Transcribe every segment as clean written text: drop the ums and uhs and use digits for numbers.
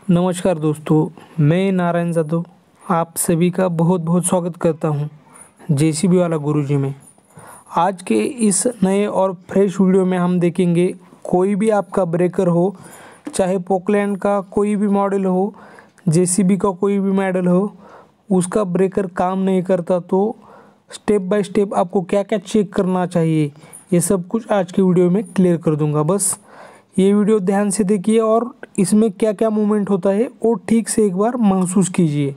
नमस्कार दोस्तों, मैं नारायण जादव आप सभी का बहुत बहुत स्वागत करता हूं जेसीबी वाला गुरुजी में। आज के इस नए और फ्रेश वीडियो में हम देखेंगे कोई भी आपका ब्रेकर हो, चाहे पोकलैंड का कोई भी मॉडल हो, जेसीबी का कोई भी मॉडल हो, उसका ब्रेकर काम नहीं करता तो स्टेप बाय स्टेप आपको क्या क्या चेक करना चाहिए, ये सब कुछ आज की वीडियो में क्लियर कर दूंगा। बस ये वीडियो ध्यान से देखिए और इसमें क्या क्या मूवमेंट होता है वो ठीक से एक बार महसूस कीजिए।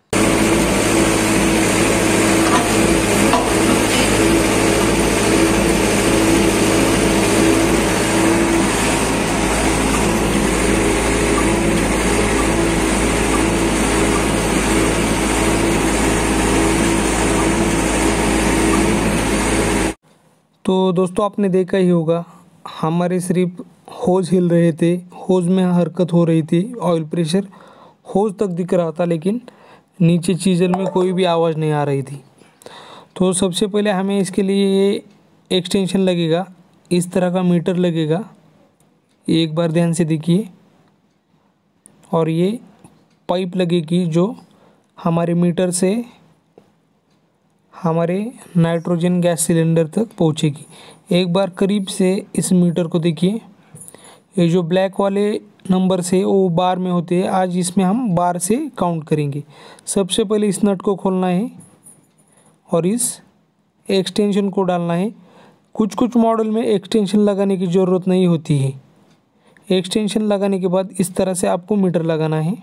तो दोस्तों आपने देखा ही होगा, हमारे सिर्फ होज हिल रहे थे, होज में हरकत हो रही थी, ऑयल प्रेशर होज तक दिख रहा था, लेकिन नीचे चीज़ल में कोई भी आवाज़ नहीं आ रही थी। तो सबसे पहले हमें इसके लिए एक्सटेंशन लगेगा, इस तरह का मीटर लगेगा, एक बार ध्यान से देखिए। और ये पाइप लगेगी जो हमारे मीटर से हमारे नाइट्रोजन गैस सिलेंडर तक पहुंचेगी। एक बार करीब से इस मीटर को देखिए, ये जो ब्लैक वाले नंबर से वो बार में होते हैं, आज इसमें हम बार से काउंट करेंगे। सबसे पहले इस नट को खोलना है और इस एक्सटेंशन को डालना है। कुछ कुछ मॉडल में एक्सटेंशन लगाने की ज़रूरत नहीं होती है। एक्सटेंशन लगाने के बाद इस तरह से आपको मीटर लगाना है।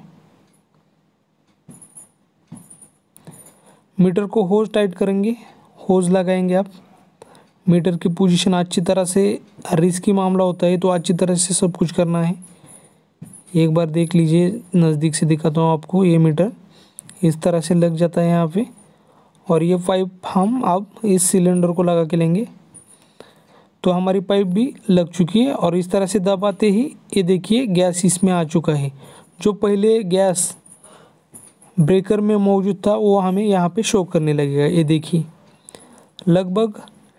मीटर को होज टाइट करेंगे, होज लगाएंगे आप। मीटर की पोजीशन अच्छी तरह से, रिस्की मामला होता है तो अच्छी तरह से सब कुछ करना है। एक बार देख लीजिए, नज़दीक से दिखाता हूँ आपको। ये मीटर इस तरह से लग जाता है यहाँ पे, और ये पाइप हम अब इस सिलेंडर को लगा के लेंगे। तो हमारी पाइप भी लग चुकी है और इस तरह से दबाते ही ये देखिए गैस इसमें आ चुका है। जो पहले गैस ब्रेकर में मौजूद था वो हमें यहाँ पे शो करने लगेगा। ये देखिए लगभग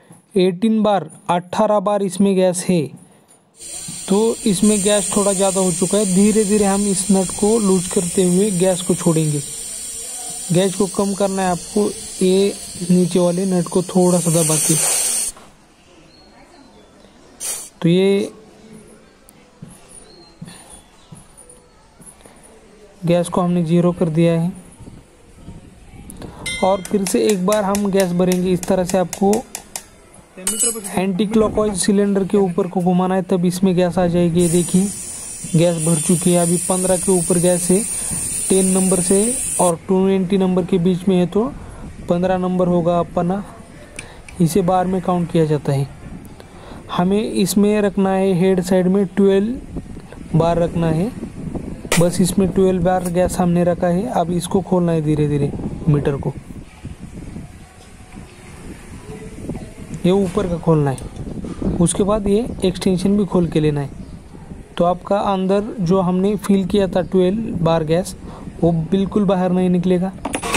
18 बार इसमें गैस है, तो इसमें गैस थोड़ा ज़्यादा हो चुका है। धीरे धीरे हम इस नट को लूज करते हुए गैस को छोड़ेंगे। गैस को कम करना है आपको, ये नीचे वाले नट को थोड़ा सा दबा के। तो ये गैस को हमने जीरो कर दिया है और फिर से एक बार हम गैस भरेंगे। इस तरह से आपको एंटी क्लॉकवाइज सिलेंडर के ऊपर को घुमाना है, तब इसमें गैस आ जाएगी। ये देखिए गैस भर चुकी है, अभी 15 के ऊपर गैस है। 10 नंबर से और 20 नंबर के बीच में है तो 15 नंबर होगा अपना। इसे बार में काउंट किया जाता है। हमें इसमें रखना है, हेड साइड में 12 बार रखना है। बस इसमें 12 बार गैस हमने रखा है। अब इसको खोलना है धीरे धीरे मीटर को, ये ऊपर का खोलना है। उसके बाद ये एक्सटेंशन भी खोल के लेना है। तो आपका अंदर जो हमने फिल किया था 12 बार गैस, वो बिल्कुल बाहर नहीं निकलेगा।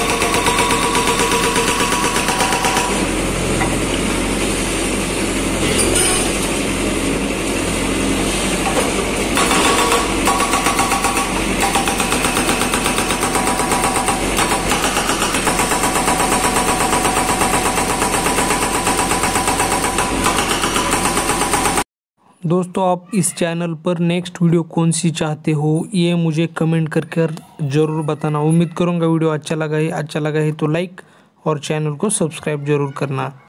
दोस्तों आप इस चैनल पर नेक्स्ट वीडियो कौन सी चाहते हो ये मुझे कमेंट करके ज़रूर बताना। उम्मीद करूँगा वीडियो अच्छा लगा है तो लाइक और चैनल को सब्सक्राइब ज़रूर करना।